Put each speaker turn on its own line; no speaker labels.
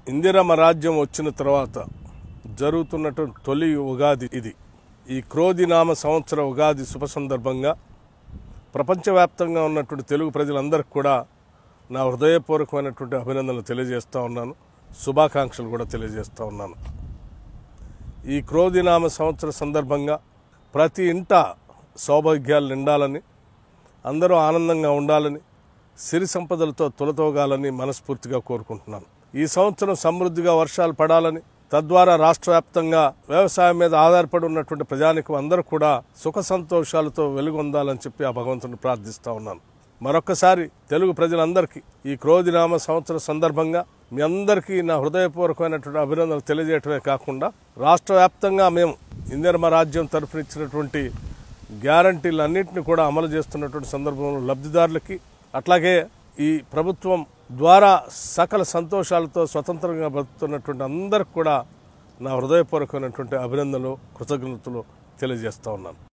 ఇందిరమ్మ రాజ్యం వచ్చిన తర్వాత జరుగుతున్నటువంటి తొలి ఉగాది ఇది. ఈ క్రోధినామ సంవత్సర ఉగాది శుభ సందర్భంగా ప్రపంచవ్యాప్తంగా ఉన్నటువంటి తెలుగు ప్రజలందరికీ కూడా నా హృదయపూర్వకమైనటువంటి అభినందనలు తెలియజేస్తూ ఉన్నాను, శుభాకాంక్షలు కూడా తెలియజేస్తూ ఉన్నాను. ఈ క్రోధినామ సంవత్సర సందర్భంగా ప్రతి ఇంట సౌభాగ్యాలు నిండాలని, అందరూ ఆనందంగా ఉండాలని, సిరి సంపదలతో తులతోగాలని మనస్ఫూర్తిగా కోరుకుంటున్నాను. ఈ సంవత్సరం సమృద్ధిగా వర్షాలు పడాలని, తద్వారా రాష్ట్ర వ్యాప్తంగా వ్యవసాయం మీద ఆధారపడి ఉన్నటువంటి ప్రజానికం అందరూ కూడా సుఖ సంతోషాలతో వెలుగొందాలని చెప్పి ఆ భగవంతుని ప్రార్థిస్తూ ఉన్నాను. మరొక్కసారి తెలుగు ప్రజలందరికీ ఈ క్రోధినామ సంవత్సర సందర్భంగా మీ అందరికీ నా హృదయపూర్వకమైనటువంటి అభినందనలు తెలియజేయటమే కాకుండా రాష్ట్ర వ్యాప్తంగా మేము ఇందిరమ్మ రాజ్యం తరఫున ఇచ్చినటువంటి గ్యారంటీలన్నింటినీ కూడా అమలు చేస్తున్నటువంటి సందర్భంలో లబ్ధిదారులకి, అట్లాగే ఈ ప్రభుత్వం ద్వారా సకల సంతోషాలతో స్వతంత్రంగా బతుకుతున్నటువంటి అందరికి కూడా నా హృదయపూర్వకమైనటువంటి అభినందనలు, కృతజ్ఞతలు తెలియజేస్తూ ఉన్నాను.